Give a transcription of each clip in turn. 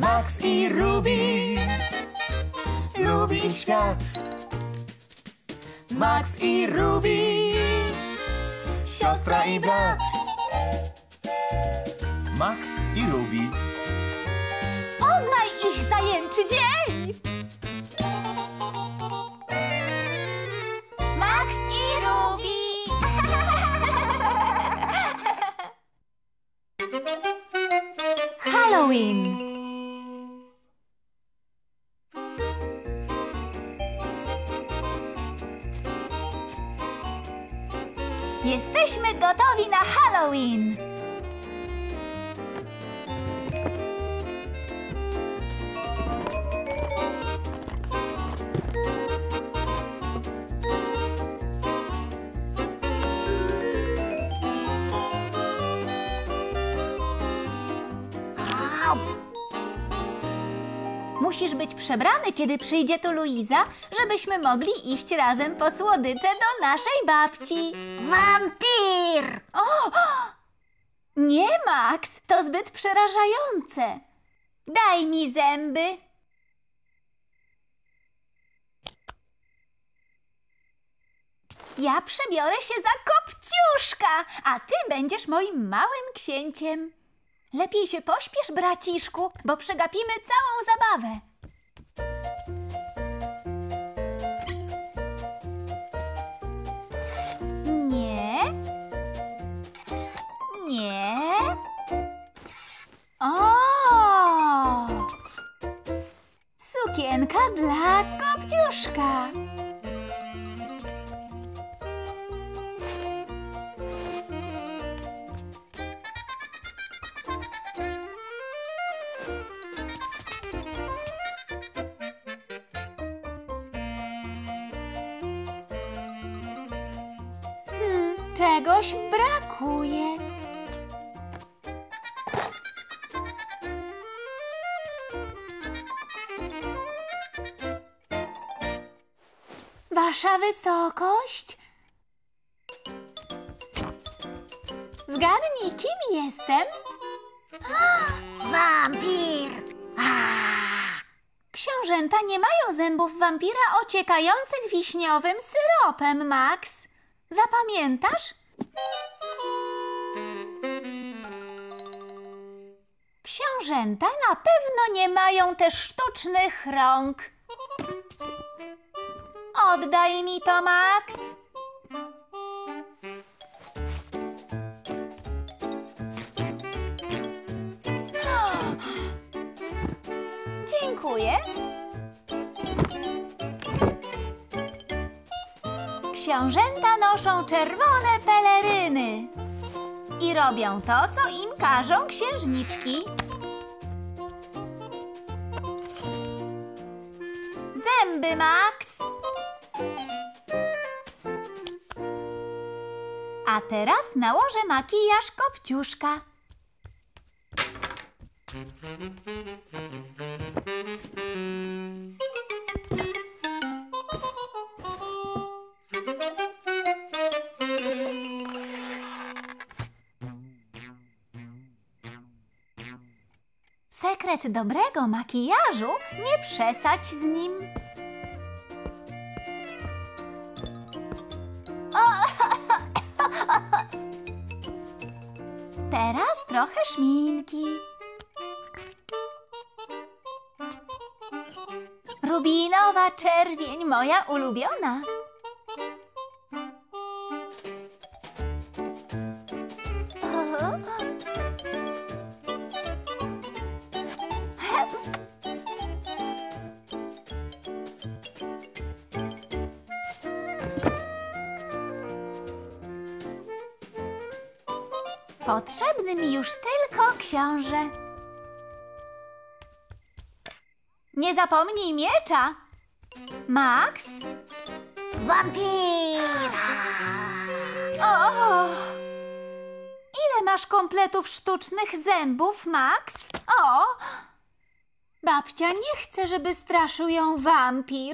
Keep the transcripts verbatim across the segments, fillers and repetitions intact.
Max i Ruby, lubi ich świat. Max i Ruby, siostra i brat. Max i Ruby. Poznaj ich zajęczy dzień! Max i Ruby! Halloween! Jesteśmy gotowi na Halloween! Musisz być przebrany, kiedy przyjdzie tu Luiza, żebyśmy mogli iść razem po słodycze do naszej babci. Wampir! O! Nie, Max, to zbyt przerażające. Daj mi zęby. Ja przebiorę się za Kopciuszka, a ty będziesz moim małym księciem. Lepiej się pośpiesz, braciszku, bo przegapimy całą zabawę. Nie. Nie. O! Sukienka dla Kopciuszka. Czegoś brakuje. Wasza wysokość? Zgadnij, kim jestem? Wampir! Książęta nie mają zębów wampira ociekających wiśniowym syropem, Max. Zapamiętasz? Książęta na pewno nie mają też sztucznych rąk. Oddaj mi to, Max. Dziękuję. Książęta noszą czerwone peleryny i robią to, co im każą księżniczki. Zęby, Max. A teraz nałożę makijaż Kopciuszka. Sekret dobrego makijażu – nie przesadź z nim. Teraz trochę szminki. Rubinowa czerwień, moja ulubiona. Potrzebny mi już tylko książę. Nie zapomnij miecza. Max? Wampir! O! Ile masz kompletów sztucznych zębów, Max? O! Babcia nie chce, żeby straszył ją wampir.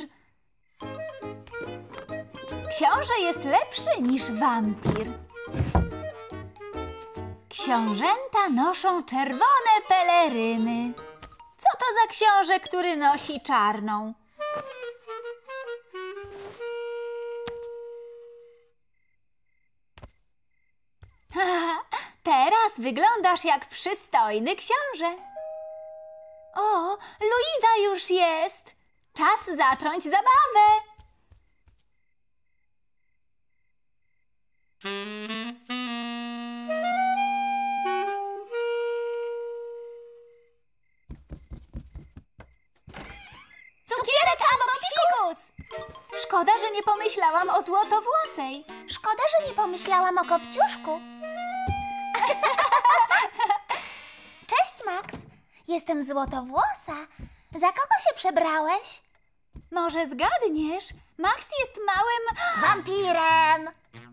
Książę jest lepszy niż wampir. Książęta noszą czerwone peleryny. Co to za książę, który nosi czarną? Teraz wyglądasz jak przystojny książę. O, Luiza już jest. Czas zacząć zabawę. Cukierek albo psikus! Szkoda, że nie pomyślałam o złotowłosej. Szkoda, że nie pomyślałam o Kopciuszku. Cześć, Max. Jestem złotowłosa. Za kogo się przebrałeś? Może zgadniesz? Max jest małym... Wampirem.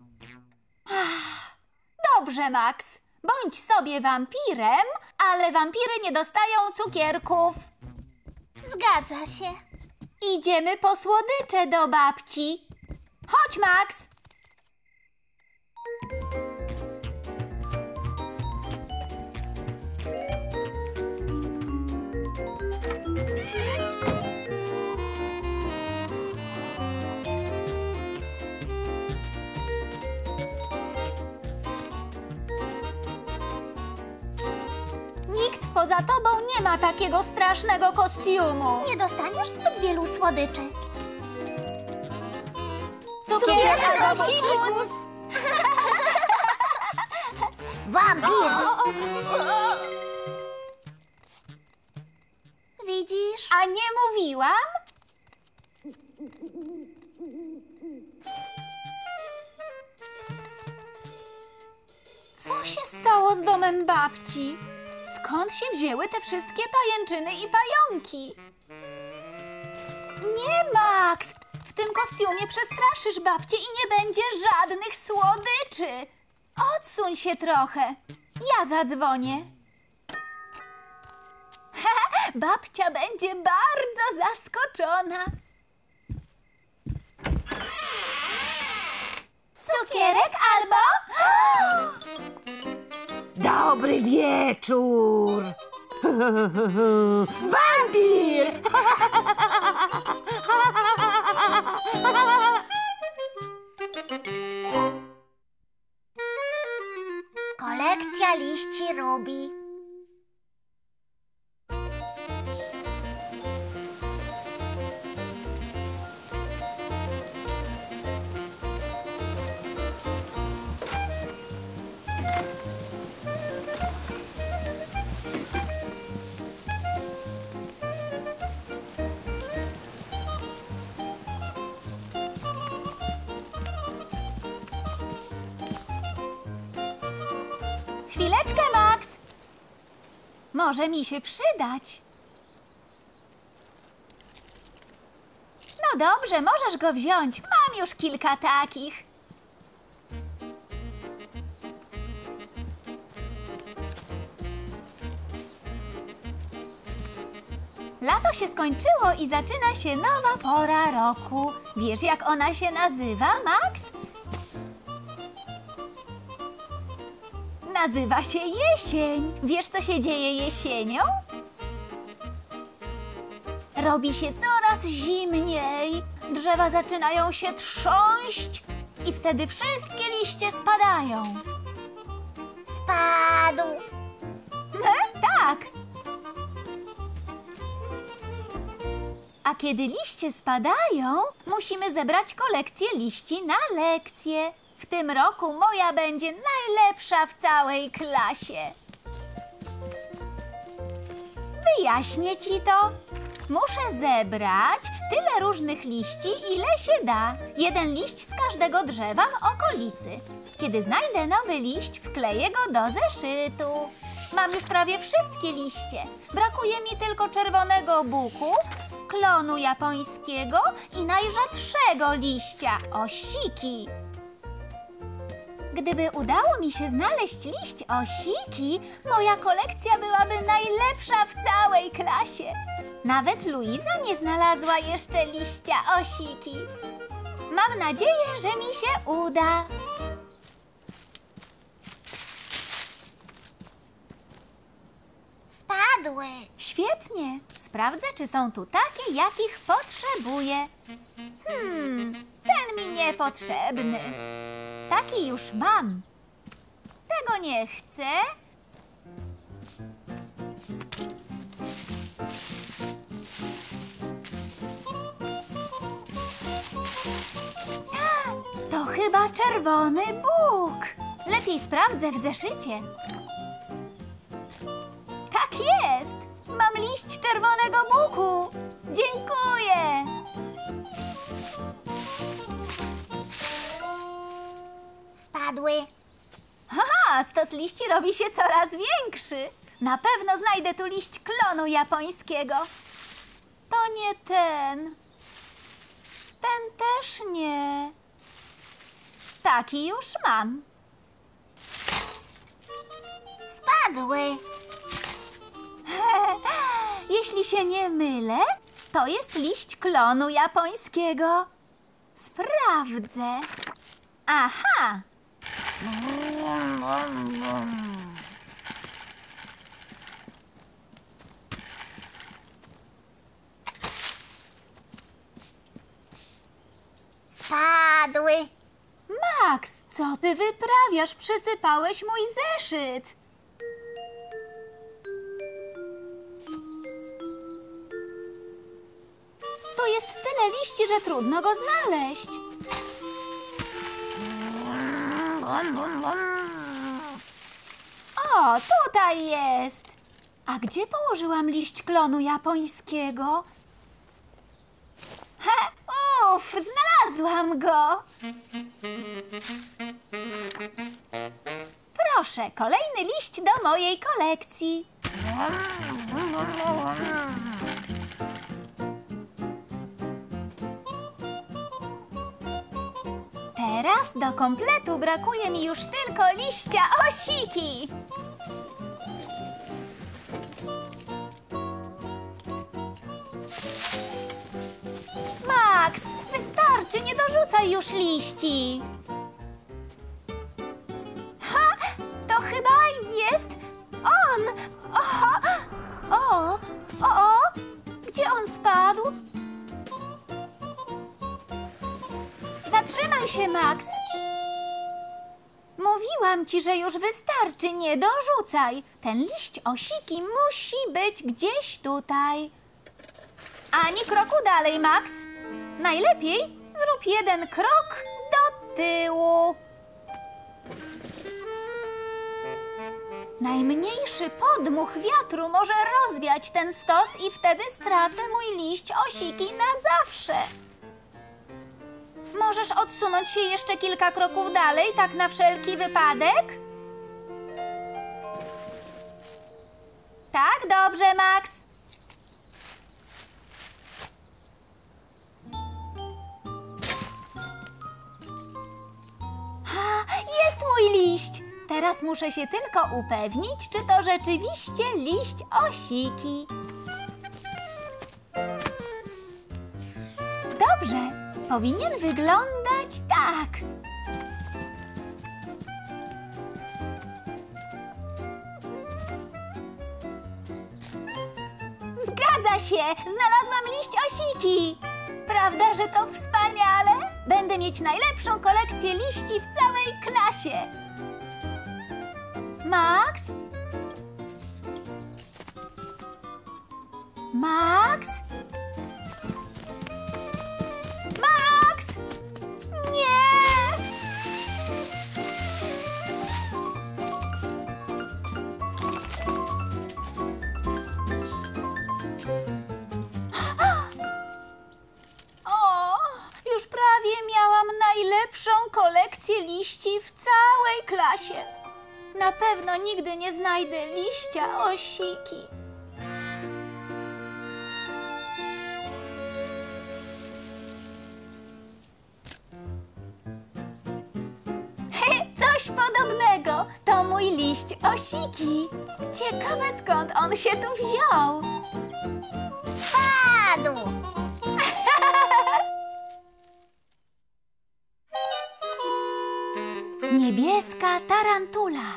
Dobrze, Max. Bądź sobie wampirem, ale wampiry nie dostają cukierków. Zgadza się. Idziemy po słodycze do babci. Chodź, Max. Nikt poza tobą nie ma takiego strasznego kostiumu. Nie dostaniesz zbyt wielu słodyczy. Cukierek albo psikus. Wampir. Widzisz? A nie mówiłam? Co się stało z domem babci? Skąd się wzięły te wszystkie pajęczyny i pająki? Nie, Max! W tym kostiumie przestraszysz babcię i nie będzie żadnych słodyczy. Odsuń się trochę. Ja zadzwonię. Babcia będzie bardzo zaskoczona. Cukierek albo... Dobry wieczór! Wampir! Kolekcja liści Rubi. Chwileczkę, Max. Może mi się przydać. No dobrze, możesz go wziąć. Mam już kilka takich. Lato się skończyło i zaczyna się nowa pora roku. Wiesz, jak ona się nazywa, Max? Nazywa się jesień. Wiesz, co się dzieje jesienią? Robi się coraz zimniej. Drzewa zaczynają się trząść i wtedy wszystkie liście spadają. Spadł. E, tak. A kiedy liście spadają, musimy zebrać kolekcję liści na lekcję. W tym roku moja będzie najlepsza w całej klasie. Wyjaśnię ci to. Muszę zebrać tyle różnych liści, ile się da. Jeden liść z każdego drzewa w okolicy. Kiedy znajdę nowy liść, wkleję go do zeszytu. Mam już prawie wszystkie liście. Brakuje mi tylko czerwonego buku, klonu japońskiego i najrzadszego liścia, osiki. Gdyby udało mi się znaleźć liść osiki, moja kolekcja byłaby najlepsza w całej klasie. Nawet Luiza nie znalazła jeszcze liścia osiki. Mam nadzieję, że mi się uda. Spadły. Świetnie. Sprawdzę, czy są tu takie, jakich potrzebuję. Hmm, ten mi niepotrzebny. Taki już mam. Tego nie chcę. To chyba czerwony Bóg. Lepiej sprawdzę w zeszycie. Tak jest! Mam liść czerwonego buku. Dziękuję. Spadły. Haha, stos liści robi się coraz większy. Na pewno znajdę tu liść klonu japońskiego. To nie ten. Ten też nie. Taki już mam. Spadły. Jeśli się nie mylę, to jest liść klonu japońskiego. Sprawdzę. Aha! Spadły. Max, co ty wyprawiasz? Przysypałeś mój zeszyt. Tu jest tyle liści, że trudno go znaleźć. O, tutaj jest. A gdzie położyłam liść klonu japońskiego? He, uff, znalazłam go. Proszę, kolejny liść do mojej kolekcji. Teraz do kompletu brakuje mi już tylko liścia osiki. Max, wystarczy, nie dorzucaj już liści. Ha, to chyba jest on. O, o, o, o, gdzie on spadł? Zatrzymaj się, Max. Mówiłam ci, że już wystarczy, nie dorzucaj. Ten liść osiki musi być gdzieś tutaj. Ani kroku dalej, Max. Najlepiej zrób jeden krok do tyłu. Najmniejszy podmuch wiatru może rozwiać ten stos i wtedy stracę mój liść osiki na zawsze. Możesz odsunąć się jeszcze kilka kroków dalej, tak na wszelki wypadek? Tak, dobrze, Max. Ha, jest mój liść. Teraz muszę się tylko upewnić, czy to rzeczywiście liść osiki. Dobrze. Powinien wyglądać tak. Zgadza się! Znalazłam liść osiki! Prawda, że to wspaniale? Będę mieć najlepszą kolekcję liści w całej klasie. Max? Max? Max! Nie! O, już prawie miałam najlepszą kolekcję liści w całej klasie. Na pewno nigdy nie znajdę liścia osiki. Coś podobnego. To mój liść osiki. Ciekawe, skąd on się tu wziął. Spadł. Niebieska tarantula.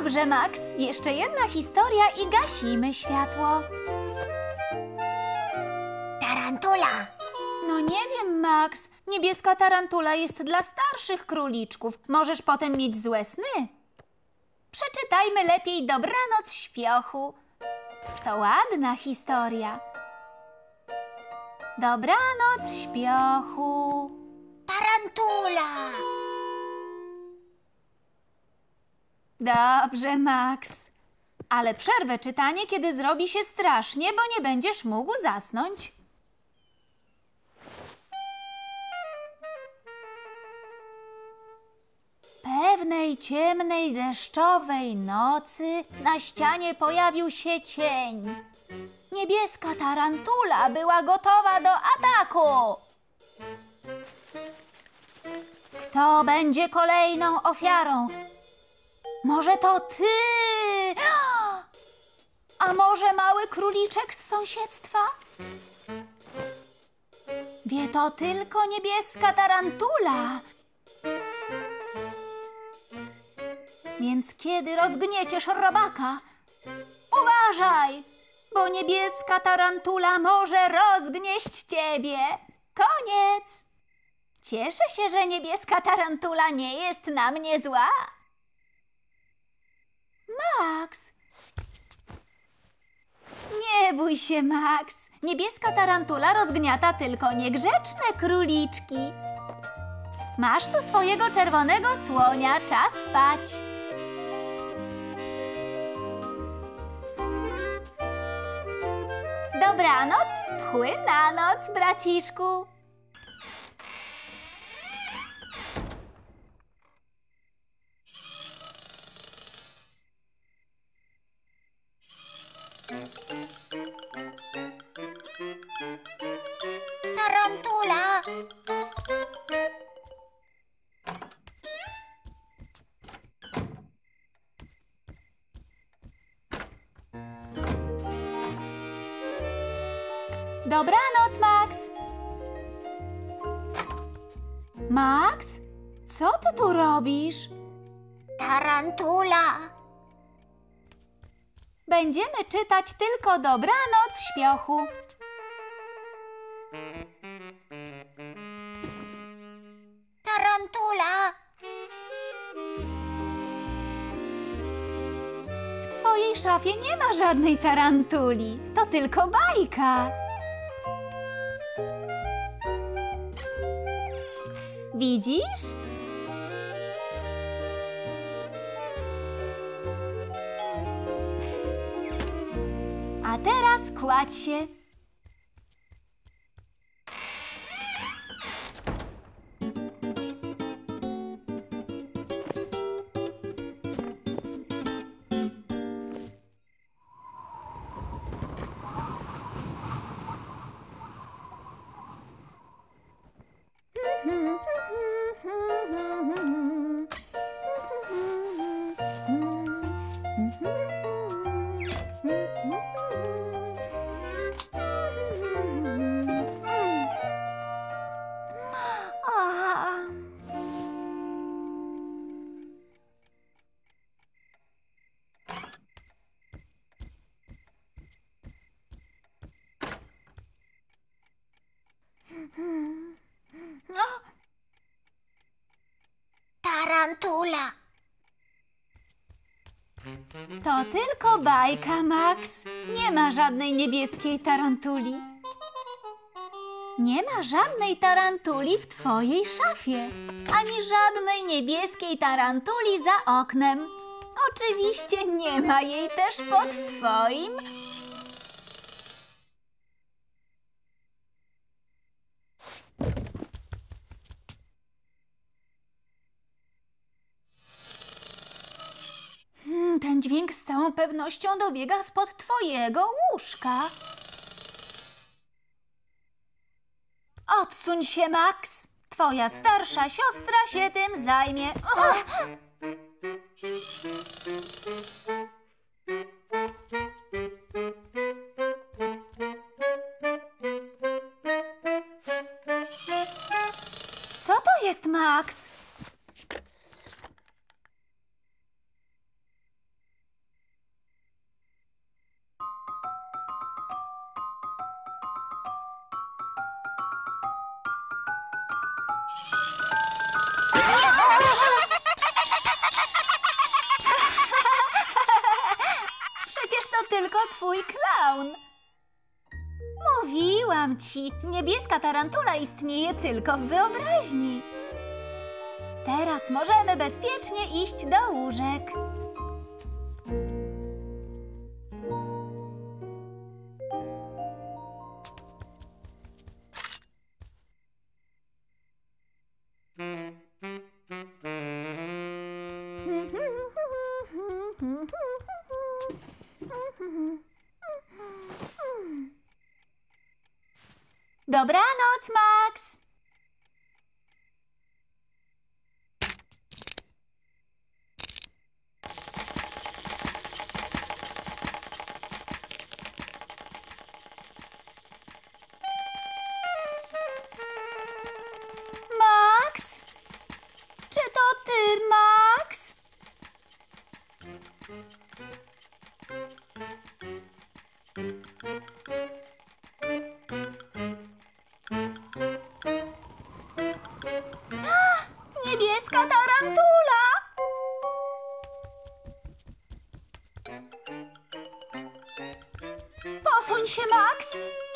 Dobrze, Max. Jeszcze jedna historia i gasimy światło. Tarantula. No nie wiem, Max. Niebieska tarantula jest dla starszych króliczków. Możesz potem mieć złe sny. Przeczytajmy lepiej Dobranoc, śpiochu. To ładna historia. Dobranoc, śpiochu. Tarantula. Dobrze, Max. Ale przerwę czytanie, kiedy zrobi się strasznie, bo nie będziesz mógł zasnąć. Pewnej ciemnej, deszczowej nocy na ścianie pojawił się cień. Niebieska tarantula była gotowa do ataku. Kto będzie kolejną ofiarą? Może to ty? A może mały króliczek z sąsiedztwa? Wie to tylko niebieska tarantula. Więc kiedy rozgnieciesz robaka, uważaj, bo niebieska tarantula może rozgnieść ciebie. Koniec. Cieszę się, że niebieska tarantula nie jest na mnie zła. Max. Nie bój się, Max. Niebieska tarantula rozgniata tylko niegrzeczne króliczki. Masz tu swojego czerwonego słonia, czas spać. Dobranoc, pchły na noc, braciszku. Tarantula. Dobranoc, Max. Max, co ty tu robisz? Tarantula. Będziemy czytać tylko Dobranoc, śpiochu. Tarantula. W twojej szafie nie ma żadnej tarantuli. To tylko bajka. Widzisz? A teraz kładź się. Tarantula. To tylko bajka, Max. Nie ma żadnej niebieskiej tarantuli. Nie ma żadnej tarantuli w twojej szafie. Ani żadnej niebieskiej tarantuli za oknem. Oczywiście nie ma jej też pod twoim. Hmm, ten dźwięk z całą pewnością dobiega spod twojego łóżka. Odsuń się, Max. Twoja starsza siostra się tym zajmie. Uch. Co to jest, Max? tylko twój klaun. Mówiłam ci, niebieska tarantula istnieje tylko w wyobraźni. Teraz możemy bezpiecznie iść do łóżek. Dobranoc, Max! Max? Czy to ty, Max? Niebieska tarantula! Posuń się, Max!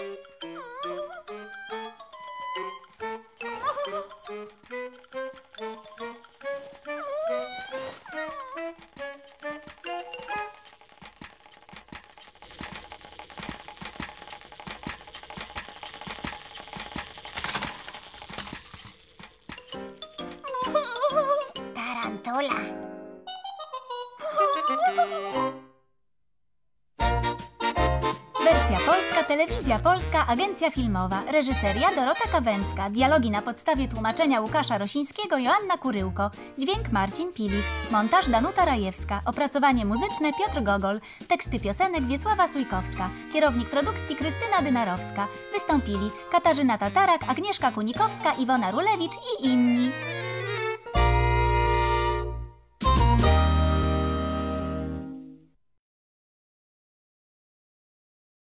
Tarantula. Wersja polska, telewizja polska, agencja filmowa, reżyseria Dorota Kawęcka, dialogi na podstawie tłumaczenia Łukasza Rosińskiego, Joanna Kuryłko, dźwięk Marcin Pilich, montaż Danuta Rajewska, opracowanie muzyczne Piotr Gogol, teksty piosenek Wiesława Sujkowska, kierownik produkcji Krystyna Dynarowska. Wystąpili Katarzyna Tatarak, Agnieszka Kunikowska, Iwona Rulewicz i inni.